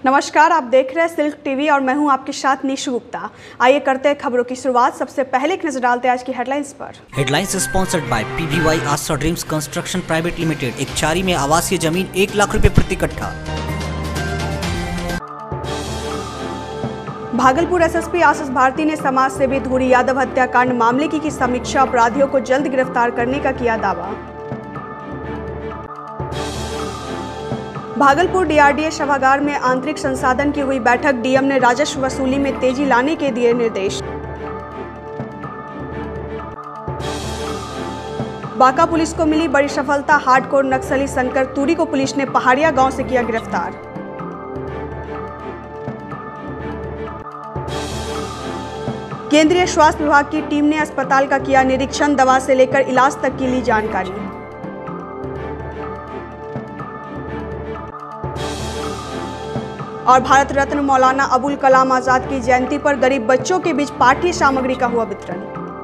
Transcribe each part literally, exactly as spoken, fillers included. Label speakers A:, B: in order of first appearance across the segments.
A: नमस्कार, आप देख रहे हैं सिल्क टीवी और मैं हूं आपके साथ निशु गुप्ता। आइए करते हैं खबरों की शुरुआत। सबसे पहले एक नजर डालते हैं आज की हेडलाइंस पर।
B: Headlines sponsored by PBY Aastha Dreams Construction Private Limited. एक चारी में आवासीय जमीन एक लाख रुपए प्रति कट्ठा।
A: भागलपुर एसएसपी आशीष भारती ने समाज सेवी धूरी यादव हत्याकांड मामले की की समीक्षा। अपराधियों को जल्द गिरफ्तार करने का किया दावा। भागलपुर डीआरडीए सभागार में आंतरिक संसाधन की हुई बैठक। डीएम ने राजस्व वसूली में तेजी लाने के दिए निर्देश। बांका पुलिस को मिली बड़ी सफलता। हार्डकोर नक्सली शंकर तुरी को पुलिस ने पहाड़िया गांव से किया गिरफ्तार। केंद्रीय स्वास्थ्य विभाग की टीम ने अस्पताल का किया निरीक्षण। दवा से लेकर इलाज तक की ली जानकारी। और भारत रत्न मौलाना अबुल कलाम आजाद की जयंती पर गरीब बच्चों के बीच पाठ्य सामग्री का हुआ वितरण।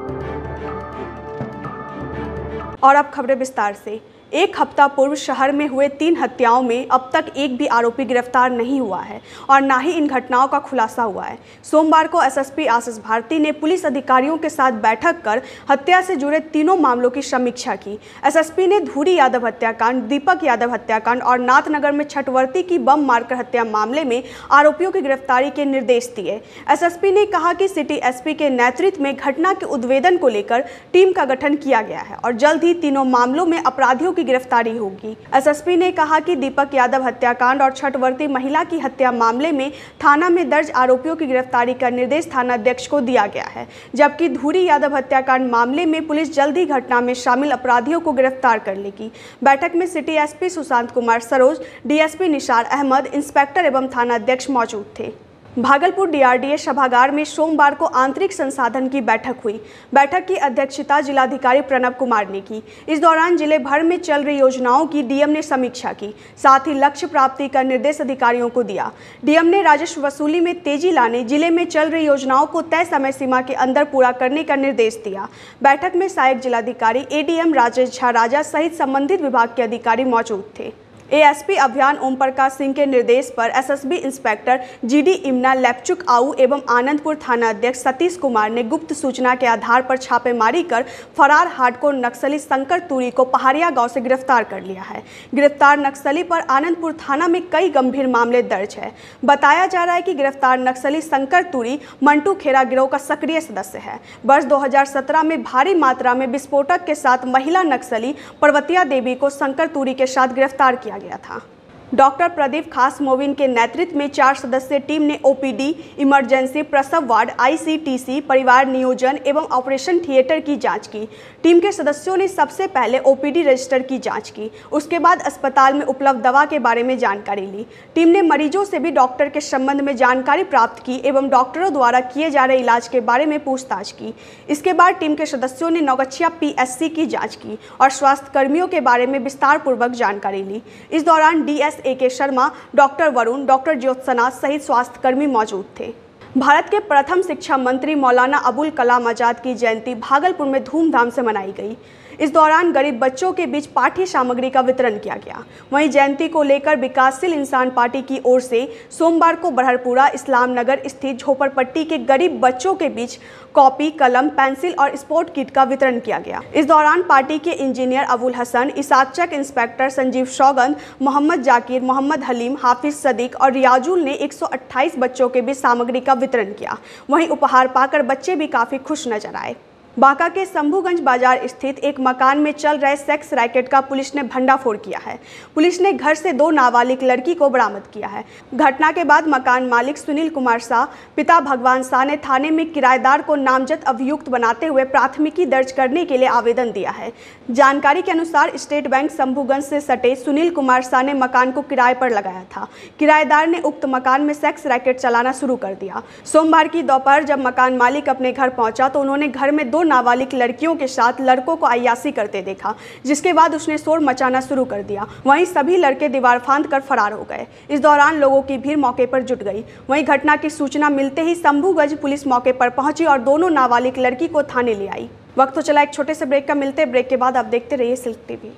A: और अब खबरें विस्तार से। एक हफ्ता पूर्व शहर में हुए तीन हत्याओं में अब तक एक भी आरोपी गिरफ्तार नहीं हुआ है और न ही इन घटनाओं का खुलासा हुआ है। सोमवार को एसएसपी आशीष भारती ने पुलिस अधिकारियों के साथ बैठक कर हत्या से जुड़े तीनों मामलों की समीक्षा की। एसएसपी ने धूरी यादव हत्याकांड, दीपक यादव हत्याकांड और नाथनगर में छठवर्ती की बम मारकर हत्या मामले में आरोपियों की गिरफ्तारी के निर्देश दिए। एसएसपी ने कहा कि सिटी एसपी के नेतृत्व में घटना के उद्भेदन को लेकर टीम का गठन किया गया है और जल्द ही तीनों मामलों में अपराधियों की गिरफ्तारी होगी। एसएसपी ने कहा कि दीपक यादव हत्याकांड और छठवर्ती महिला की हत्या मामले में थाना में दर्ज आरोपियों की गिरफ्तारी का निर्देश थानाध्यक्ष को दिया गया है, जबकि धूरी यादव हत्याकांड मामले में पुलिस जल्द ही घटना में शामिल अपराधियों को गिरफ्तार कर लेगी। बैठक में city SP Sushant Kumar Saroj, DSP Nisar Ahmed, inspector एवं थानाध्यक्ष मौजूद थे। भागलपुर डीआरडीए सभागार में सोमवार को आंतरिक संसाधन की बैठक हुई। बैठक की अध्यक्षता जिलाधिकारी प्रणव कुमार ने की। इस दौरान जिले भर में चल रही योजनाओं की डीएम ने समीक्षा की, साथ ही लक्ष्य प्राप्ति का निर्देश अधिकारियों को दिया। डीएम ने राजस्व वसूली में तेजी लाने, जिले में चल रही योजनाओं को तय समय सीमा के अंदर पूरा करने का निर्देश दिया। बैठक में सहायक जिलाधिकारी एडीएम राजेश झा राजा सहित संबंधित विभाग के अधिकारी मौजूद थे। एएसपी अभियान ओम प्रकाश सिंह के निर्देश पर एसएसबी इंस्पेक्टर जीडी इमना लेपचुक आऊ एवं आनंदपुर थाना अध्यक्ष सतीश कुमार ने गुप्त सूचना के आधार पर छापेमारी कर फरार हार्डकोर नक्सली शंकर तुरी को पहाड़िया गांव से गिरफ्तार कर लिया है। गिरफ्तार नक्सली पर आनंदपुर थाना में कई गंभीर मामले दर्ज है। बताया जा रहा है कि गिरफ्तार नक्सली शंकर तुरी मंटू खेरा गिरोह का सक्रिय सदस्य है। वर्ष दो हजार सत्रह में भारी मात्रा में विस्फोटक के साथ महिला नक्सली पर्वतिया देवी को शंकर तुरी के साथ गिरफ्तार किया गया था। डॉक्टर प्रदीप खास मोविन के नेतृत्व में चार सदस्यीय टीम ने ओपीडी, इमरजेंसी, प्रसव वार्ड, आईसीटीसी, परिवार नियोजन एवं ऑपरेशन थिएटर की जांच की। टीम के सदस्यों ने सबसे पहले ओपीडी रजिस्टर की जांच की, उसके बाद अस्पताल में उपलब्ध दवा के बारे में जानकारी ली। टीम ने मरीजों से भी डॉक्टर के संबंध में जानकारी प्राप्त की एवं डॉक्टरों द्वारा किए जा रहे इलाज के बारे में पूछताछ की। इसके बाद टीम के सदस्यों ने नौगछिया पीएससी की जाँच की और स्वास्थ्य कर्मियों के बारे में विस्तार पूर्वक जानकारी ली। इस दौरान DS A K Sharma, doctor Varun, doctor Jyotsna सहित स्वास्थ्य कर्मी मौजूद थे। भारत के प्रथम शिक्षा मंत्री मौलाना अबुल कलाम आजाद की जयंती भागलपुर में धूमधाम से मनाई गई। इस दौरान गरीब बच्चों के बीच पाठ्य सामग्री का वितरण किया गया। वहीं जयंती को लेकर विकासशील इंसान पार्टी की ओर से सोमवार को बरहरपुरा इस्लाम नगर स्थित झोपड़पट्टी के गरीब बच्चों के बीच कॉपी, कलम, पेंसिल और स्पोर्ट किट का वितरण किया गया। इस दौरान पार्टी के इंजीनियर अबुल हसन, इसाकचक इंस्पेक्टर संजीव सौगंध, मोहम्मद जाकिर, मोहम्मद हलीम, हाफिज सदीक और रियाजुल ने एक सौ अट्ठाईस बच्चों के बीच सामग्री का वितरण किया। वहीं उपहार पाकर बच्चे भी काफी खुश नजर आए। बांका के शंभूगंज बाजार स्थित एक मकान में चल रहे सेक्स रैकेट का पुलिस ने भंडाफोड़ किया है। पुलिस ने घर से दो नाबालिग लड़की को बरामद किया है। घटना के बाद मकान मालिक सुनील कुमार शाह, पिता भगवान शाह ने थाने में किराएदार को नामजद अभियुक्त बनाते हुए प्राथमिकी दर्ज करने के लिए आवेदन दिया है। जानकारी के अनुसार स्टेट बैंक शंभूगंज से सटे सुनील कुमार शाह ने मकान को किराए पर लगाया था। किराएदार ने उक्त मकान में सेक्स रैकेट चलाना शुरू कर दिया। सोमवार की दोपहर जब मकान मालिक अपने घर पहुंचा तो उन्होंने घर में दो नाबालिग लड़कियों के साथ लड़कों को अय्यासी करते देखा, जिसके बाद उसने शोर मचाना शुरू कर दिया। वहीं सभी लड़के दीवार फांद कर फरार हो गए। इस दौरान लोगों की भीड़ मौके पर जुट गई। वहीं घटना की सूचना मिलते ही शंभूगंज पुलिस मौके पर पहुंची और दोनों नाबालिग लड़की को थाने ले आई। वक्त तो चला एक छोटे से ब्रेक का, मिलते ब्रेक के बाद आप देखते रहिए सिल्क टीवी।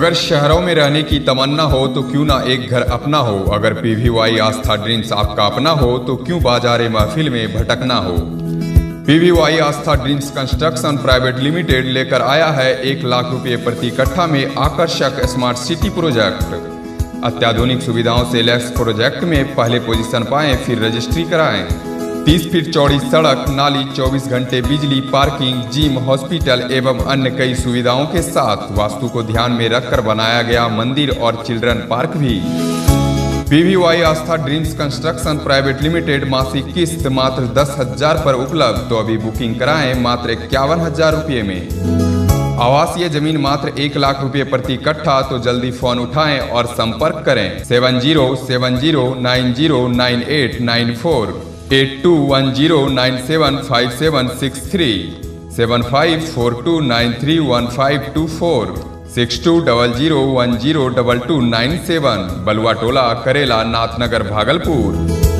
C: अगर शहरों में रहने की तमन्ना हो तो क्यों ना एक घर अपना हो। अगर पीवीवाई आस्था ड्रीम्स आपका अपना हो तो क्यों बाजारे महफिल में भटकना हो। PVY Aastha Dreams Construction Private Limited लेकर आया है एक लाख रुपए प्रति कट्ठा में आकर्षक स्मार्ट सिटी प्रोजेक्ट। अत्याधुनिक सुविधाओं से लैस प्रोजेक्ट में पहले पोजीशन पाएं, फिर रजिस्ट्री कराएं। तीस फीट चौड़ी सड़क, नाली, चौबीस घंटे बिजली, पार्किंग, जिम, हॉस्पिटल एवं अन्य कई सुविधाओं के साथ वास्तु को ध्यान में रखकर बनाया गया मंदिर और चिल्ड्रन पार्क भी। PVY Aastha Dreams Construction Private Limited मासिक किस्त मात्र दस हजार पर उपलब्ध, तो अभी बुकिंग कराएं मात्र इक्यावन हजार रुपये में। आवासीय जमीन मात्र एक लाख रुपए प्रति कट्ठा, तो जल्दी फोन उठाएं और संपर्क करें seven zero seven zero nine zero nine eight nine four eight two one zero nine seven five seven six three seven five four two nine three one five two four six two double zero one zero double two nine seven. Balua Tola, Karela, Nathnagar, Bhagalpur.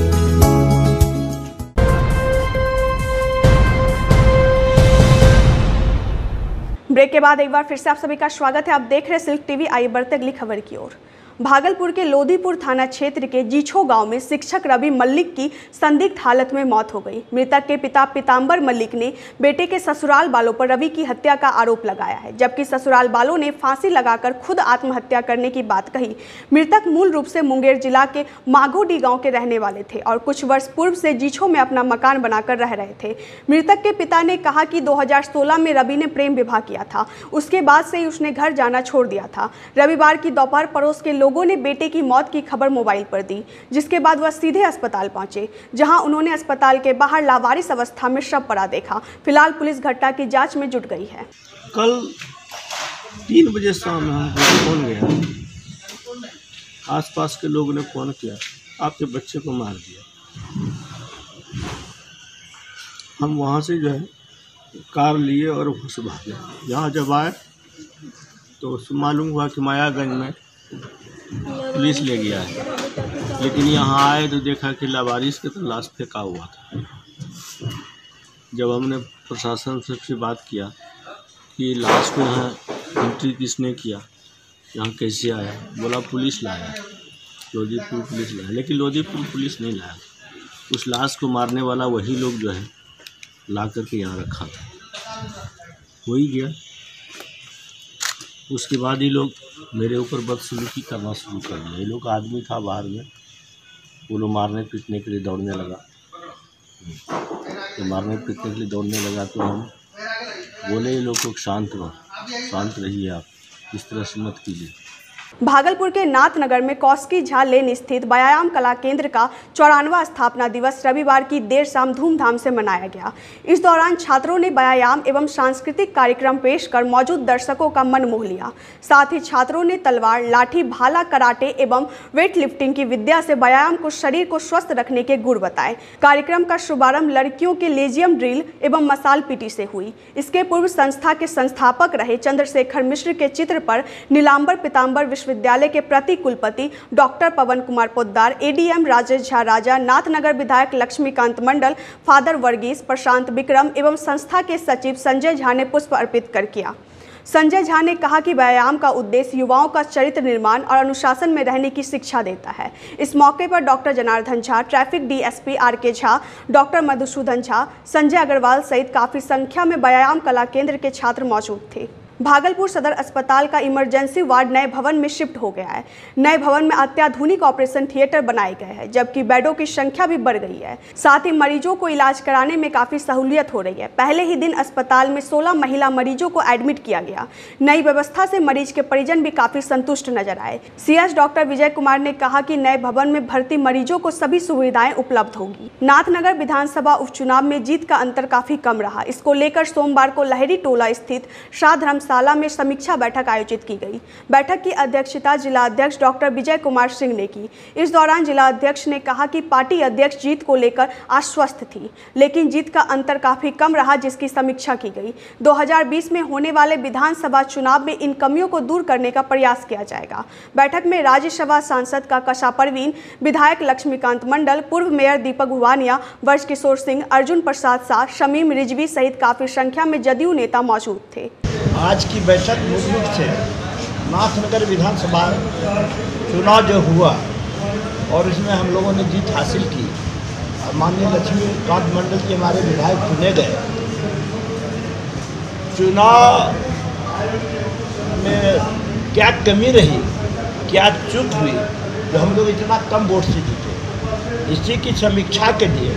A: Break के बाद एक बार फिर से आप सभी का स्वागत है। आप देख रहे हैं सिल्क टीवी। आइए बढ़ते अगली खबर की ओर। भागलपुर के लोधीपुर थाना क्षेत्र के जीछो गांव में शिक्षक रवि मल्लिक की संदिग्ध हालत में मौत हो गई। मृतक के पिता पीताम्बर मल्लिक ने बेटे के ससुराल वालों पर रवि की हत्या का आरोप लगाया है, जबकि ससुराल वालों ने फांसी लगाकर खुद आत्महत्या करने की बात कही। मृतक मूल रूप से मुंगेर जिला के माघोडी गांव के रहने वाले थे और कुछ वर्ष पूर्व से जीछो में अपना मकान बनाकर रह रहे थे। मृतक के पिता ने कहा कि दो हजार सोलह में रवि ने प्रेम विवाह किया था, उसके बाद से ही उसने घर जाना छोड़ दिया था। रविवार की दोपहर पड़ोस के लोगों ने बेटे की मौत की खबर मोबाइल पर दी, जिसके बाद वह सीधे अस्पताल पहुंचे, जहां उन्होंने अस्पताल के बाहर लावारिस अवस्था में शव पड़ा देखा। फिलहाल पुलिस घटना की जांच में जुट गई है।
D: कल तीन बजे शाम में हमको फोन गया, आसपास के लोगों ने फोन किया, आपके बच्चे को मार दिया। हम वहाँ से जो है कार लिए और वहाँ से भागे। यहाँ जब आए तो मालूम हुआ कि मायागंज में पुलिस ले गया है, लेकिन यहाँ आए तो देखा कि लावारिस के तो लाश फेंका हुआ था। जब हमने प्रशासन से बात किया कि लाश को यहाँ एंट्री किसने किया, यहाँ कैसे आया, बोला पुलिस लाया, लोधीपुर पुलिस लाया, लेकिन लोधीपुर पुलिस नहीं लाया। उस लाश को मारने वाला वही लोग जो है ला करके यहाँ रखा था, वही गया। उसके बाद ही लोग मेरे ऊपर बदसलूकी करना शुरू कर दिया। ये लोग आदमी था बाहर में, वो लोग मारने पीटने के लिए दौड़ने लगा। तो मारने पीटने के लिए दौड़ने लगा तो हम बोले ये लोग को शांत रहो, शांत रहिए, आप इस तरह से मत कीजिए।
A: भागलपुर के नाथनगर में कौस्की झा लेन स्थित व्यायाम कला केंद्र का चौरानवा स्थापना दिवस रविवार की देर शाम धूमधाम से मनाया गया। इस दौरान छात्रों ने व्यायाम एवं सांस्कृतिक कार्यक्रम पेश कर मौजूद दर्शकों का मन मोह लिया। साथ ही छात्रों ने तलवार, लाठी, भाला, कराटे एवं वेट लिफ्टिंग की विद्या से व्यायाम को शरीर को स्वस्थ रखने के गुर बताए। कार्यक्रम का शुभारंभ लड़कियों के लेजियम ड्रिल एवं मसाल पीटी से हुई। इसके पूर्व संस्था के संस्थापक रहे चंद्रशेखर मिश्र के चित्र पर नीलांबर पीताम्बर विश्वविद्यालय के प्रति कुलपति डॉक्टर पवन कुमार पोद्दार, एडीएम राजेश झा राजा, नाथनगर विधायक लक्ष्मीकांत मंडल, फादर वर्गीस, प्रशांत विक्रम एवं संस्था के सचिव संजय झा ने पुष्प अर्पित कर किया। संजय झा ने कहा कि व्यायाम का उद्देश्य युवाओं का चरित्र निर्माण और अनुशासन में रहने की शिक्षा देता है। इस मौके पर doctor Janardan Jha, traffic DSP R K Jha, doctor Madhusudan Jha, Sanjay Agarwal सहित काफी संख्या में व्यायाम कला केंद्र के छात्र मौजूद थे। भागलपुर सदर अस्पताल का इमरजेंसी वार्ड नए भवन में शिफ्ट हो गया है। नए भवन में अत्याधुनिक ऑपरेशन थिएटर बनाए गए हैं, जबकि बेडों की संख्या भी बढ़ गई है। साथ ही मरीजों को इलाज कराने में काफी सहूलियत हो रही है। पहले ही दिन अस्पताल में सोलह महिला मरीजों को एडमिट किया गया। नई व्यवस्था से मरीज के परिजन भी काफी संतुष्ट नजर आए। सीएस डॉक्टर विजय कुमार ने कहा कि नए भवन में भर्ती मरीजों को सभी सुविधाएं उपलब्ध होगी। नाथनगर विधानसभा उपचुनाव में जीत का अंतर काफी कम रहा। इसको लेकर सोमवार को लहरी टोला स्थित शाह धर्मशाला में समीक्षा बैठक आयोजित की गई। बैठक की अध्यक्षता जिला अध्यक्ष डॉक्टर विजय कुमार सिंह ने की। इस दौरान जिला अध्यक्ष ने कहा कि पार्टी अध्यक्ष जीत को लेकर आश्वस्त थी, लेकिन जीत का अंतर काफी कम रहा, जिसकी समीक्षा की गई। दो हज़ार बीस में होने वाले विधानसभा चुनाव में इन कमियों को दूर करने का प्रयास किया जाएगा। बैठक में राज्यसभा सांसद काका परवीन, विधायक लक्ष्मीकांत मंडल, पूर्व मेयर दीपक भुवानिया, वर्ष किशोर सिंह, अर्जुन प्रसाद शाह, शमीम रिजवी सहित काफी संख्या में जदयू नेता मौजूद थे।
E: आज की बैठक मूल रूप से
D: नाथनगर विधानसभा चुनाव जो हुआ और इसमें हम लोगों ने जीत हासिल की और माननीय लक्ष्मीकांत मंडल के हमारे विधायक चुने गए। चुनाव में क्या कमी रही, क्या चूक हुई जो हम लोग इतना कम वोट से जीते, इसी की समीक्षा के लिए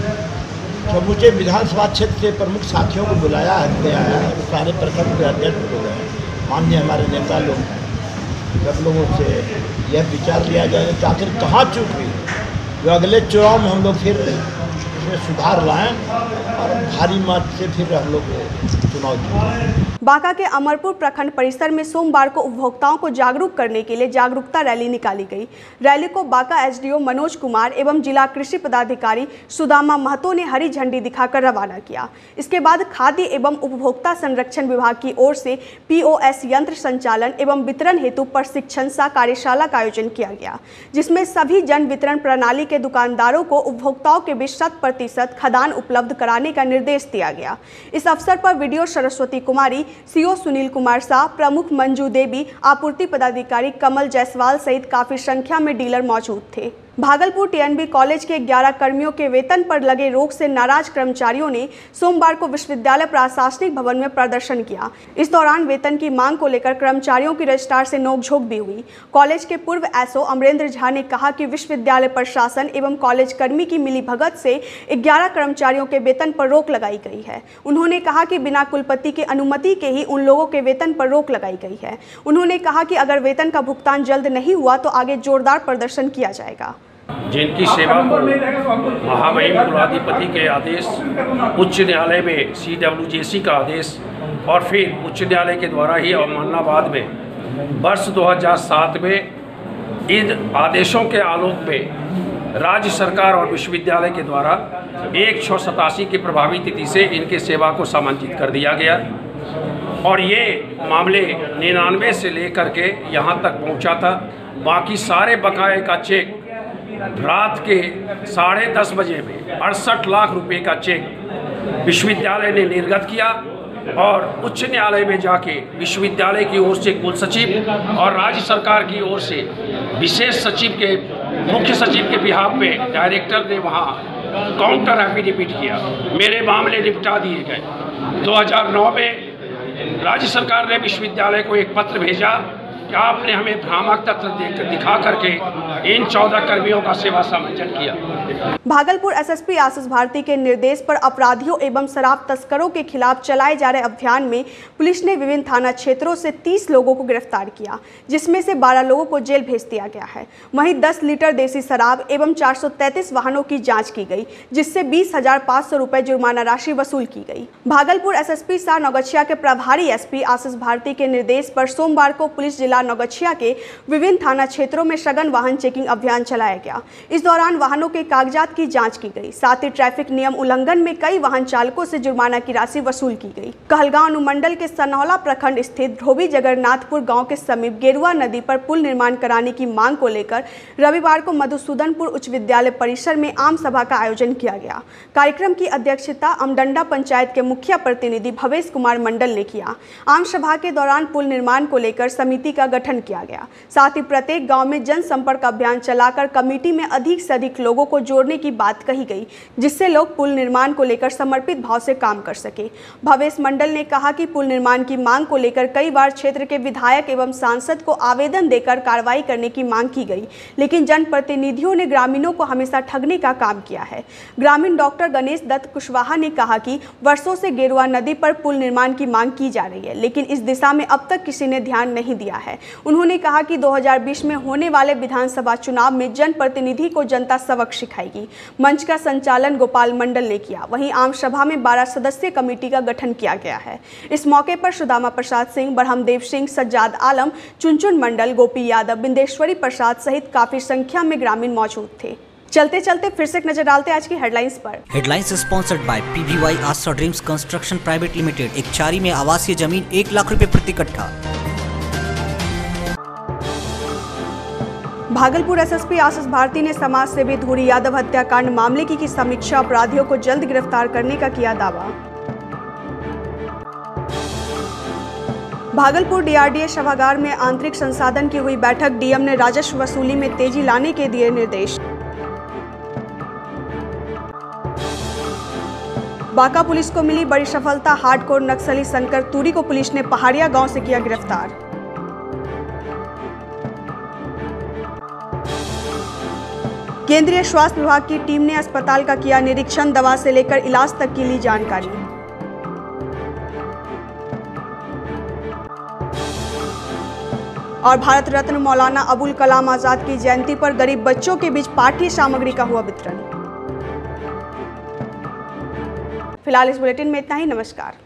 D: समूचे विधानसभा क्षेत्र के प्रमुख साथियों को बुलाया गया है। सारे प्रखंड के अध्यक्ष लोग हैं, माननीय हमारे नेता लोग हैं, सब लोगों से यह विचार लिया जाए कि आखिर कहाँ चूक हुई, जो अगले चुनाव में हम लोग फिर इसमें सुधार लाएं और भारी मत से फिर हम लोग चुनाव जीतें।
A: बांका के अमरपुर प्रखंड परिसर में सोमवार को उपभोक्ताओं को जागरूक करने के लिए जागरूकता रैली निकाली गई। रैली को बांका एसडीओ मनोज कुमार एवं जिला कृषि पदाधिकारी सुदामा महतो ने हरी झंडी दिखाकर रवाना किया। इसके बाद खाद्य एवं उपभोक्ता संरक्षण विभाग की ओर से पीओएस यंत्र संचालन एवं वितरण हेतु प्रशिक्षण सह कार्यशाला का आयोजन किया गया, जिसमें सभी जन वितरण प्रणाली के दुकानदारों को उपभोक्ताओं के बीच शत प्रतिशत खाद्यान्न उपलब्ध कराने का निर्देश दिया गया। इस अवसर पर वीडियो सरस्वती कुमारी, सीओ सुनील कुमार शाह, प्रमुख मंजू देवी, आपूर्ति पदाधिकारी कमल जायसवाल सहित काफी संख्या में डीलर मौजूद थे। भागलपुर टीएनबी कॉलेज के ग्यारह कर्मियों के वेतन पर लगे रोक से नाराज कर्मचारियों ने सोमवार को विश्वविद्यालय प्रशासनिक भवन में प्रदर्शन किया। इस दौरान वेतन की मांग को लेकर कर्मचारियों की रजिस्ट्रार से नोकझोंक भी हुई। कॉलेज के पूर्व एसओ अमरेंद्र झा ने कहा कि विश्वविद्यालय प्रशासन एवं कॉलेज कर्मी की मिलीभगत से ग्यारह कर्मचारियों के वेतन पर रोक लगाई गई है। उन्होंने कहा कि बिना कुलपति के अनुमति के ही उन लोगों के वेतन पर रोक लगाई गई है। उन्होंने कहा कि अगर वेतन का भुगतान जल्द नहीं हुआ तो आगे जोरदार प्रदर्शन किया जाएगा।
E: जिनकी सेवा को महामहिम कुलाधिपति के आदेश, उच्च न्यायालय में सीडब्ल्यूजेसी का आदेश और फिर उच्च न्यायालय के द्वारा ही अवमाननाबाद में वर्ष दो हज़ार सात में इन आदेशों के आलोक में राज्य सरकार और विश्वविद्यालय के द्वारा एक छः सतासी की प्रभावी तिथि से इनके सेवा को समांजित कर दिया गया और ये मामले निन्यानवे से लेकर के यहाँ तक पहुँचा था। बाकी सारे बकाये का चेक रात के साढ़े दस बजे में अड़सठ लाख रुपए का चेक विश्वविद्यालय ने निर्गत किया और उच्च न्यायालय में जाके विश्वविद्यालय की ओर से कुल सचिव और राज्य सरकार की ओर से विशेष सचिव के मुख्य सचिव के बिहाफ में डायरेक्टर ने वहाँ काउंटर एफिडेविट किया। मेरे मामले निपटा दिए गए। दो हज़ार नौ में राज्य सरकार ने विश्वविद्यालय को एक पत्र भेजा कि आपने हमें भ्रामक तथ्य दिखा करके इन चौदह कर्मियों का सेवा समांजन किया।
A: भागलपुर एसएसपी आशीष भारती के निर्देश पर अपराधियों एवं शराब तस्करों के खिलाफ चलाए जा रहे अभियान में पुलिस ने विभिन्न थाना क्षेत्रों से तीस लोगों को गिरफ्तार किया, जिसमें से बारह लोगों को जेल भेज दिया गया है। वहीं दस लीटर देसी शराब एवं चार सौ तैंतीस वाहनों की जांच की गई, जिससे बीस हजार पाँच सौ रुपए जुर्माना राशि वसूल की गई। भागलपुर एसएसपी शाह नौगछिया के प्रभारी एसपी आशीष भारती के निर्देश पर सोमवार को पुलिस जिला नौगछिया के विभिन्न थाना क्षेत्रों में सघन वाहन चेकिंग अभियान चलाया गया। इस दौरान वाहनों के कागजात की जांच की गई, साथ ही ट्रैफिक नियम उल्लंघन में कई वाहन चालकों से जुर्माना की राशि वसूल की गई। कहलगांव अनुमंडल के सनहौला प्रखंड स्थित धोबी जगन्नाथपुर गांव के समीप गेरुआ नदी पर पुल निर्माण कराने की मांग को लेकर रविवार को मधुसूदनपुर उच्च विद्यालय परिसर में आम सभा का आयोजन किया गया। कार्यक्रम की अध्यक्षता अमडंडा पंचायत के मुखिया प्रतिनिधि भवेश कुमार मंडल ने किया। आम सभा के दौरान पुल निर्माण को लेकर समिति का गठन किया गया। साथ ही प्रत्येक गांव में जनसंपर्क अभियान चलाकर कमेटी में अधिक से अधिक लोगों को जोड़ने की बात कही गई, जिससे लोग पुल निर्माण को लेकर समर्पित भाव से काम कर सके। भवेश मंडल ने कहा कि पुल निर्माण की मांग को लेकर कई बार क्षेत्र के विधायक एवं सांसद को आवेदन देकर कार्रवाई करने की मांग की गई, लेकिन जनप्रतिनिधियों ने ग्रामीणों को हमेशा ठगने का काम किया है। ग्रामीण डॉक्टर गणेश दत्त कुशवाहा ने कहा कि वर्षों से गेरुआ नदी पर पुल निर्माण की मांग की जा रही है, लेकिन इस दिशा में अब तक किसी ने ध्यान नहीं दिया है। उन्होंने कहा कि दो हज़ार बीस में होने वाले विधानसभा चुनाव में जनप्रतिनिधि को जनता सबक सिखाएगी। मंच का संचालन गोपाल मंडल ने किया। वहीं आम सभा में बारह सदस्यीय कमेटी का गठन किया गया है। इस मौके पर सुदामा प्रसाद सिंह, ब्रह्मदेव सिंह, सज्जाद आलम, चुनचुन मंडल, गोपी यादव, बिंदेश्वरी प्रसाद सहित काफी संख्या में ग्रामीण मौजूद थे। चलते चलते फिर से एक नजर डालते आज की हेडलाइंस पर।
B: Headlines sponsored by PVY Aastha Dreams Construction Private Limited. एक चारी में आवासीय जमीन एक लाख रुपए प्रति कट्ठा।
A: भागलपुर एसएसपी आशीष भारती ने समाज सेवी धूरी यादव हत्याकांड मामले की की समीक्षा, अपराधियों को जल्द गिरफ्तार करने का किया दावा। भागलपुर डीआरडीए सभागार में आंतरिक संसाधन की हुई बैठक। डीएम ने राजस्व वसूली में तेजी लाने के दिए निर्देश। बांका पुलिस को मिली बड़ी सफलता। हार्डकोर नक्सली शंकर तुरी को पुलिस ने पहाड़िया गांव से किया गिरफ्तार। केंद्रीय स्वास्थ्य विभाग की टीम ने अस्पताल का किया निरीक्षण। दवा से लेकर इलाज तक की ली जानकारी। और भारत रत्न मौलाना अबुल कलाम आजाद की जयंती पर गरीब बच्चों के बीच पाठ्य सामग्री का हुआ वितरण। फिलहाल इस बुलेटिन में इतना ही। नमस्कार।